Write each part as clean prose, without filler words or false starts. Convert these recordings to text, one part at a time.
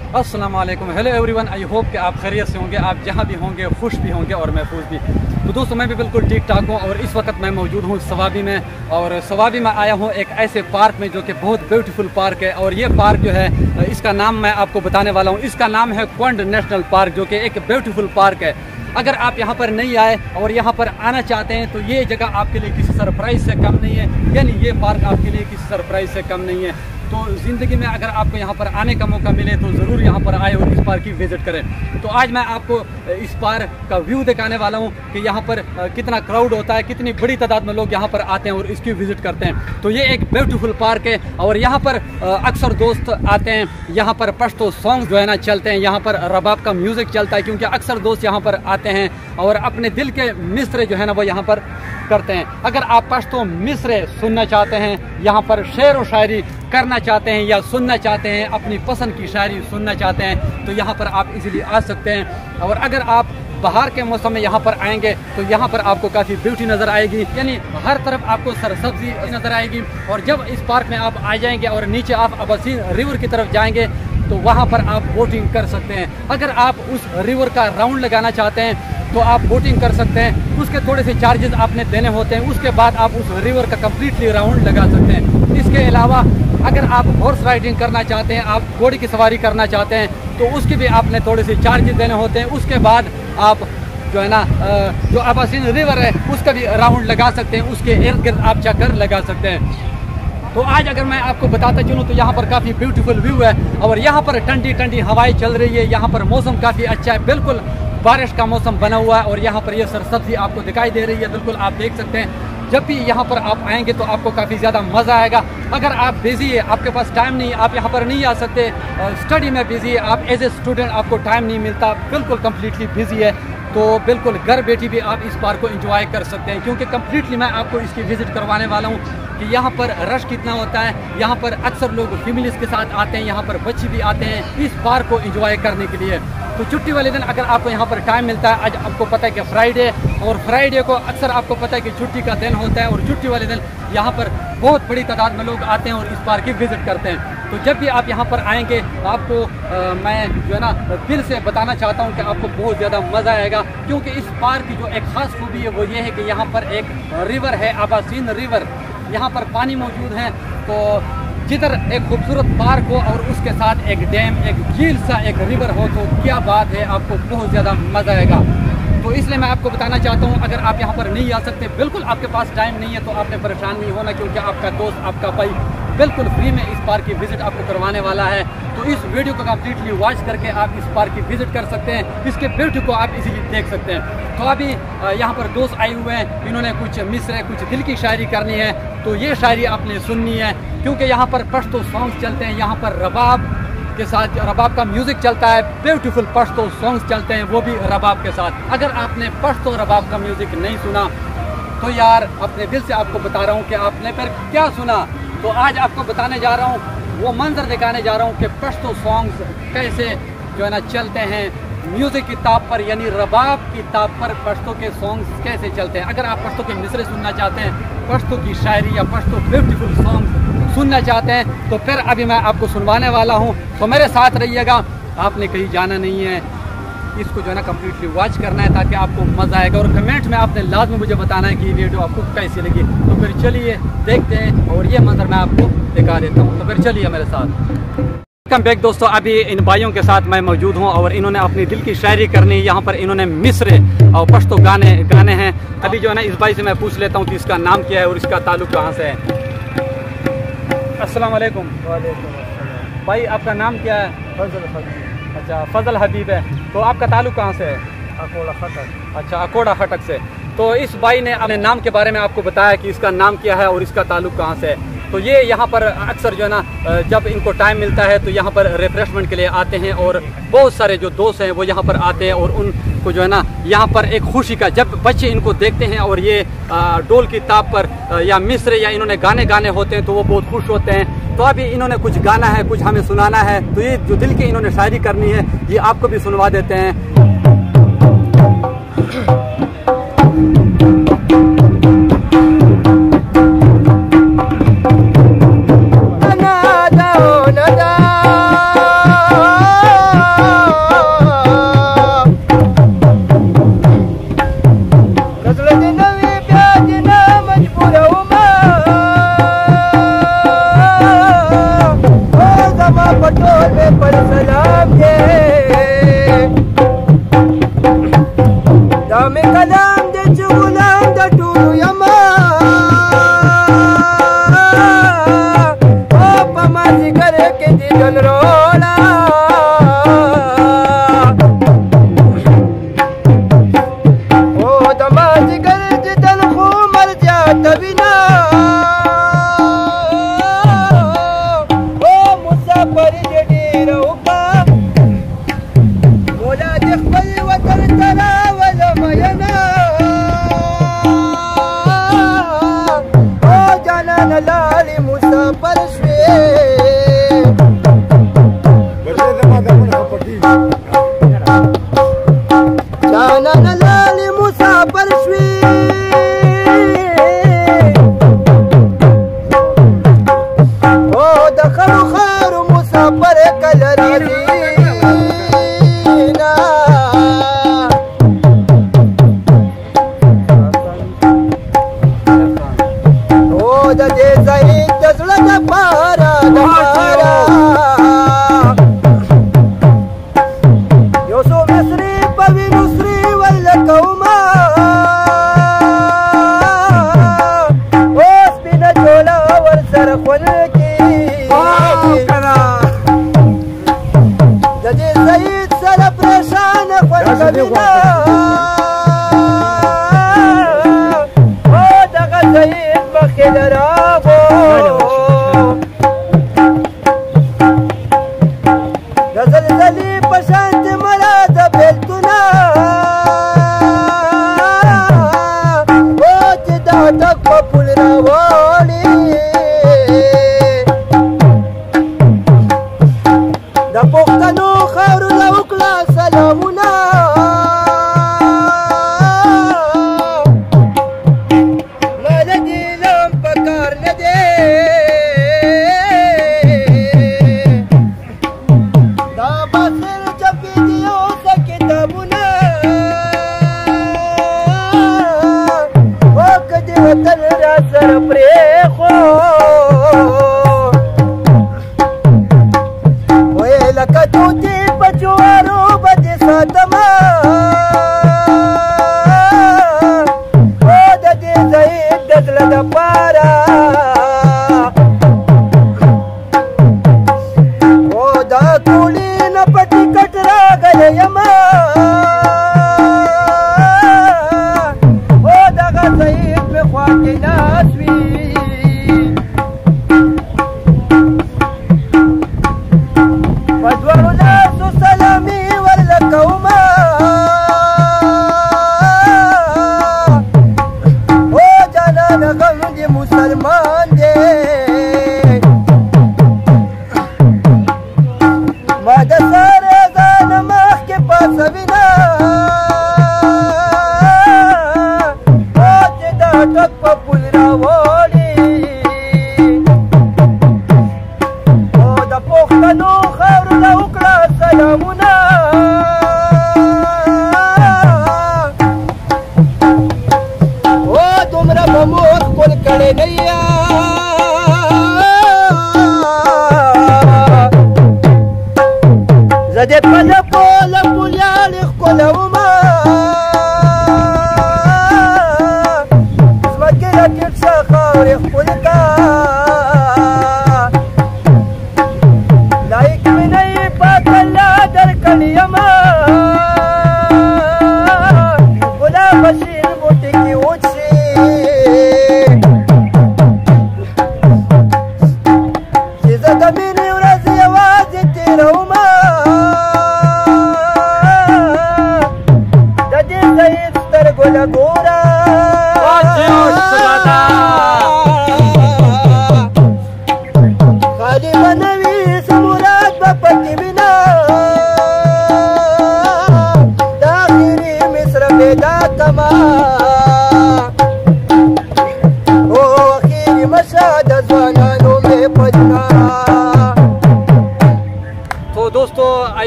अस्सलाम वालेकुम, hello everyone. I hope कि आप खैरियत से होंगे, आप जहां भी होंगे खुश भी होंगे और महफूज भी। तो दोस्तों मैं भी बिल्कुल ठीक ठाक हूं और इस वक्त मैं मौजूद हूं सवाबी में। और सवाबी में आया हूं एक ऐसे पार्क में जो कि बहुत ब्यूटीफुल पार्क है। और ये पार्क जो है इसका नाम मैं आपको बताने वाला हूँ। इसका नाम है क्वंड नेशनल पार्क, जो कि एक ब्यूटीफुल पार्क है। अगर आप यहाँ पर नहीं आए और यहाँ पर आना चाहते हैं तो ये जगह आपके लिए किसी सरप्राइज से कम नहीं है, यानी ये पार्क आपके लिए किसी सरप्राइज से कम नहीं है। तो ज़िंदगी में अगर आपको यहाँ पर आने का मौका मिले तो ज़रूर यहाँ पर आए और इस पार्क की विज़िट करें। तो आज मैं आपको इस पार्क का व्यू दिखाने वाला हूँ कि यहाँ पर कितना क्राउड होता है, कितनी बड़ी तादाद में लोग यहाँ पर आते हैं और इसकी विज़िट करते हैं। तो ये एक ब्यूटीफुल पार्क है और यहाँ पर अक्सर दोस्त आते हैं। यहाँ पर पश्तो सॉन्ग जो है ना चलते हैं, यहाँ पर रबाब का म्यूज़िक चलता है, क्योंकि अक्सर दोस्त यहाँ पर आते हैं और अपने दिल के मिसरे जो है ना वो यहाँ पर करते हैं। अगर आप पश्तो मिसरे सुनना चाहते हैं, यहाँ पर शेर व शायरी करना चाहते हैं या सुनना चाहते हैं, अपनी पसंद की शायरी सुनना चाहते हैं, तो यहाँ पर आप इजीली आ सकते हैं। और अगर आप बाहर के मौसम में यहाँ पर आएंगे तो यहाँ पर आपको काफ़ी ब्यूटी नज़र आएगी, यानी हर तरफ आपको सरसब्जी नज़र आएगी। और जब इस पार्क में आप आ जाएंगे और नीचे आप अबासीन रिवर की तरफ जाएंगे तो वहाँ पर आप बोटिंग कर सकते हैं। अगर आप उस रिवर का राउंड लगाना चाहते हैं तो आप बोटिंग कर सकते हैं। उसके थोड़े से चार्जेस आपने देने होते हैं, उसके बाद आप उस रिवर का कम्प्लीटली राउंड लगा सकते हैं। इसके अलावा अगर आप हॉर्स राइडिंग करना चाहते हैं, आप घोड़े की सवारी करना चाहते हैं, तो उसके भी आपने थोड़े से चार्जेस देने होते हैं। उसके बाद आप जो है ना जो अबासीन रिवर है उसका भी राउंड लगा सकते हैं, उसके इर्द गिर्द आप चक्कर लगा सकते हैं। तो आज अगर मैं आपको बताता चलूँ तो यहाँ पर काफ़ी ब्यूटीफुल व्यू है और यहाँ पर ठंडी ठंडी हवाएं चल रही है। यहाँ पर मौसम काफ़ी अच्छा है, बिल्कुल बारिश का मौसम बना हुआ है और यहाँ पर ये सरसब्जी आपको दिखाई दे रही है, बिल्कुल आप देख सकते हैं। जब भी यहाँ पर आप आएंगे तो आपको काफ़ी ज़्यादा मज़ा आएगा। अगर आप बिज़ी है, आपके पास टाइम नहीं, आप यहाँ पर नहीं आ सकते, स्टडी में बिज़ी है, आप एज ए स्टूडेंट आपको टाइम नहीं मिलता, बिल्कुल कम्प्लीटली बिज़ी है, तो बिल्कुल घर बैठी भी आप इस पार्क को एंजॉय कर सकते हैं। क्योंकि कम्प्लीटली मैं आपको इसकी विज़िट करवाने वाला हूँ कि यहाँ पर रश कितना होता है। यहाँ पर अक्सर लोग फैमिलीज़ के साथ आते हैं, यहाँ पर बच्चे भी आते हैं इस पार्क को एंजॉय करने के लिए। तो छुट्टी वाले दिन अगर आपको यहाँ पर टाइम मिलता है, आज आपको पता है कि फ्राइडे, और फ्राइडे को अक्सर आपको पता है कि छुट्टी का दिन होता है और छुट्टी वाले दिन यहाँ पर बहुत बड़ी तादाद में लोग आते हैं और इस पार्क की विज़िट करते हैं। तो जब भी आप यहाँ पर आएंगे आपको मैं जो है ना दिल से बताना चाहता हूँ कि आपको बहुत ज़्यादा मज़ा आएगा। क्योंकि इस पार्क की जो एक ख़ास खूबी है वो ये है कि यहाँ पर एक रिवर है, अबासीन रिवर, यहाँ पर पानी मौजूद है। तो जिधर एक खूबसूरत पार्क हो और उसके साथ एक डैम, एक झील सा एक रिवर हो तो क्या बात है, आपको बहुत ज़्यादा मज़ा आएगा। तो इसलिए मैं आपको बताना चाहता हूँ अगर आप यहाँ पर नहीं आ सकते, बिल्कुल आपके पास टाइम नहीं है, तो आपने परेशान नहीं होना, क्योंकि आपका दोस्त, आपका भाई बिल्कुल फ्री में इस पार्क की विज़िट आपको करवाने वाला है। तो इस वीडियो को कम्प्लीटली वॉच करके आप इस पार्क की विज़िट कर सकते हैं, इसके ब्यूटी को आप इजीली देख सकते हैं। तो अभी यहाँ पर दोस्त आए हुए हैं, इन्होंने कुछ मिसरे, कुछ दिल की शायरी करनी है, तो ये शायरी आपने सुननी है। क्योंकि यहाँ पर पश्तो सॉन्ग्स चलते हैं, यहाँ पर रबाब के साथ रबाब का म्यूज़िक चलता है, ब्यूटीफुल पश्तो सॉन्ग्स चलते हैं, वो भी रबाब के साथ। अगर आपने पश्तो रबाब का म्यूज़िक नहीं सुना तो यार अपने दिल से आपको बता रहा हूँ कि आपने फिर क्या सुना। तो आज आपको बताने जा रहा हूँ, वो मंजर दिखाने जा रहा हूँ कि पश्तो सॉन्ग्स कैसे जो है ना चलते हैं म्यूज़िक की ताप पर, यानी रबाब की ताप पर पश्तो के सॉन्ग्स कैसे चलते हैं। अगर आप पश्तो के मिसरे सुनना चाहते हैं, पश्तो की शायरी या पश्तो ब्यूटीफुल सॉन्ग्स सुनना चाहते हैं, तो फिर अभी मैं आपको सुनवाने वाला हूँ। तो मेरे साथ रहिएगा, आपने कहीं जाना नहीं है, इसको जो है ना कम्प्लीटली वॉच करना है ताकि आपको मज़ा आएगा। और कमेंट में आपने लाजमी मुझे बताना है कि ये वीडियो आपको कैसी लगी। तो फिर चलिए देखते हैं और ये मंजर मैं आपको दिखा देता हूँ। तो फिर चलिए मेरे साथ। वेलकम बैक दोस्तों, अभी इन भाइयों के साथ मैं मौजूद हूँ और इन्होंने अपनी दिल की शायरी करनी है। यहाँ पर इन्होंने मिसरे और पश्तो गाने हैं। अभी जो है ना इस भाई से मैं पूछ लेता हूँ कि इसका नाम क्या है और इसका ताल्लुक कहाँ से है। अस्सलाम वालेकुम। भाई आपका नाम क्या है? फजल। अच्छा, फजल हबीब है। तो आपका ताल्लुक कहाँ से है? अकोड़ा खटक। अच्छा, अकोड़ा खटक से। तो इस भाई ने अपने नाम के बारे में आपको बताया कि इसका नाम क्या है और इसका ताल्लुक कहाँ से है। तो ये यहाँ पर अक्सर जो है ना जब इनको टाइम मिलता है तो यहाँ पर रिफ्रेशमेंट के लिए आते हैं और बहुत सारे जो दोस्त हैं वो यहाँ पर आते हैं और उनको जो है ना यहाँ पर एक खुशी का, जब बच्चे इनको देखते हैं और ये डोल की ताप पर या मिसरे या इन्होंने गाने होते हैं तो वो बहुत खुश होते हैं। तो अभी इन्होंने कुछ गाना है, कुछ हमें सुनाना है, तो ये जो दिल की इन्होंने शायरी करनी है ये आपको भी सुनवा देते हैं।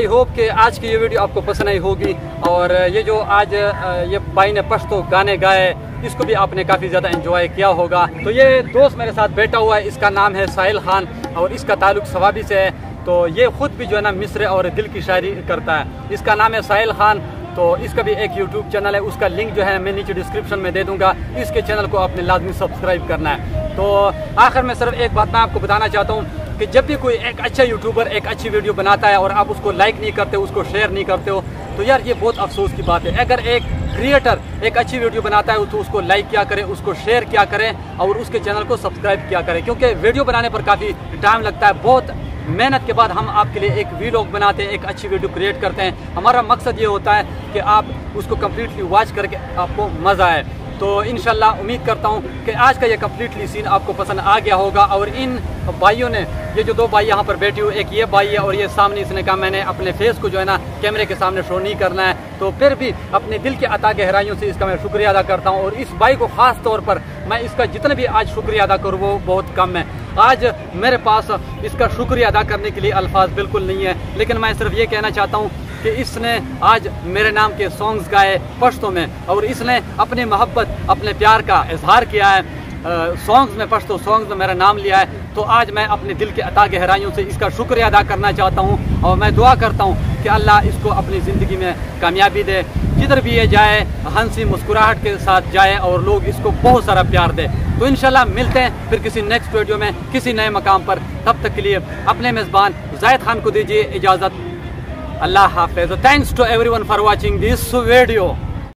आई होप कि आज की ये वीडियो आपको पसंद आई होगी और ये जो आज ये भाई ने पश्तो गाने गाए इसको भी आपने काफ़ी ज़्यादा एंजॉय किया होगा। तो ये दोस्त मेरे साथ बैठा हुआ है, इसका नाम है साहिल खान और इसका ताल्लुक सवाबी से है। तो ये खुद भी जो है ना मिस्र और दिल की शायरी करता है। इसका नाम है साहिल खान। तो इसका भी एक यूट्यूब चैनल है, उसका लिंक जो है मैं नीचे डिस्क्रिप्शन में दे दूंगा। इसके चैनल को आपने लाजमी सब्सक्राइब करना है। तो आखिर में सिर्फ एक बात मैं आपको बताना चाहता हूँ कि जब भी कोई एक अच्छा यूट्यूबर एक अच्छी वीडियो बनाता है और आप उसको लाइक नहीं करते, उसको शेयर नहीं करते हो, तो यार ये बहुत अफसोस की बात है। अगर एक क्रिएटर एक अच्छी वीडियो बनाता है तो उसको लाइक किया करें, उसको शेयर किया करें और उसके चैनल को सब्सक्राइब किया करें, क्योंकि वीडियो बनाने पर काफ़ी टाइम लगता है। बहुत मेहनत के बाद हम आपके लिए एक वीलॉग बनाते हैं, एक अच्छी वीडियो क्रिएट करते हैं। हमारा मकसद ये होता है कि आप उसको कम्प्लीटली वॉच करके आपको मज़ा आए। तो इंशाल्लाह उम्मीद करता हूँ कि आज का ये कम्प्लीटली सीन आपको पसंद आ गया होगा। और इन भाइयों ने, ये जो दो भाई यहाँ पर बैठे हुए, एक ये भाई है और ये सामने, इसने कहा मैंने अपने फेस को जो है ना कैमरे के सामने शो नहीं करना है, तो फिर भी अपने दिल के अता गहराइयों से इसका मैं शुक्रिया अदा करता हूँ। और इस भाई को ख़ास तौर पर मैं इसका जितना भी आज शुक्रिया अदा करूँ वो बहुत कम है। आज मेरे पास इसका शुक्रिया अदा करने के लिए अल्फाज बिल्कुल नहीं है, लेकिन मैं सिर्फ ये कहना चाहता हूँ कि इसने आज मेरे नाम के सॉन्ग्स गाए पश्तो में और इसने अपनी मोहब्बत, अपने प्यार का इजहार किया है सॉन्ग्स में, पश्तो सॉन्ग्स में मेरा नाम लिया है। तो आज मैं अपने दिल के अता गहराइयों से इसका शुक्रिया अदा करना चाहता हूँ और मैं दुआ करता हूँ कि अल्लाह इसको अपनी ज़िंदगी में कामयाबी दे, जिधर भी ये जाए हंसी मुस्कुराहट के साथ जाए और लोग इसको बहुत सारा प्यार दे। तो इंशाल्लाह मिलते हैं फिर किसी नेक्स्ट वीडियो में किसी नए मकाम पर। तब तक के लिए अपने मेज़बान ज़ाहिद खान को दीजिए इजाज़त। अल्लाह हाफ़िज़। Thanks to everyone for watching this video.